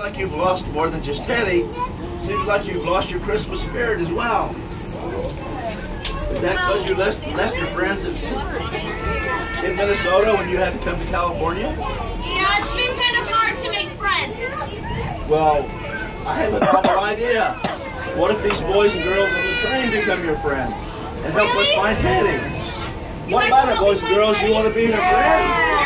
like you've lost more than just Teddy. Seems like you've lost your Christmas spirit as well. Is that because you left your friends in Minnesota when you had to come to California? Yeah, it's been kind of hard to make friends. Well, I have a novel idea. What if these boys and girls on the train become your friends and help us find Teddy? What about it, boys and girls? You want to be her friend?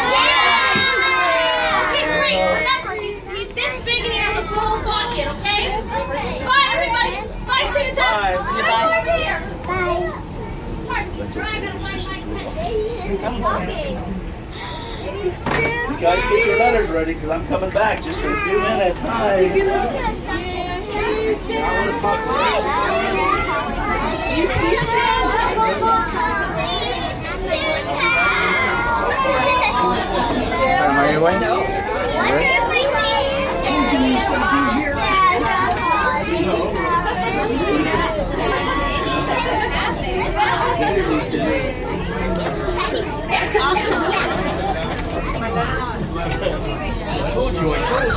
Okay, great. Remember, he's this big and he has a full bucket, okay? Bye, everybody. Bye, Santa. Bye. Bye. Over here. Bye. You guys get your letters ready because I'm coming back just in a few minutes. Hi. Are you going? No. I told you.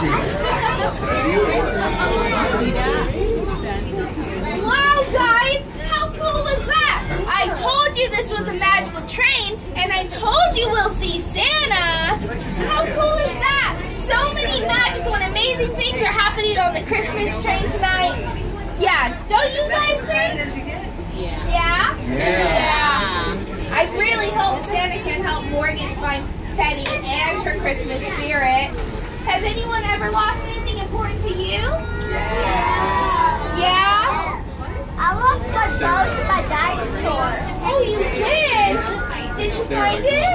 Wow, guys! How cool was that? I told you this was a magical train, and I told you we'll see Santa. How cool is that? So many magical and amazing things are happening on the Christmas train tonight. Yeah, don't you guys think? Yeah? Yeah. I really hope Santa can help Morgan find Teddy and her Christmas spirit. Has anyone ever lost anything important to you? Yeah? I lost my boat to my dinosaur. Oh, you did? Did you find it?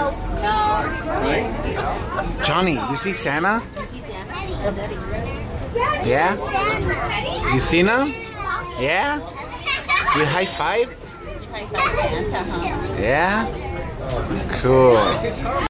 No. Johnny, you see Santa? Yeah? Yeah? You seen him? Yeah? You high five? Yeah? Cool.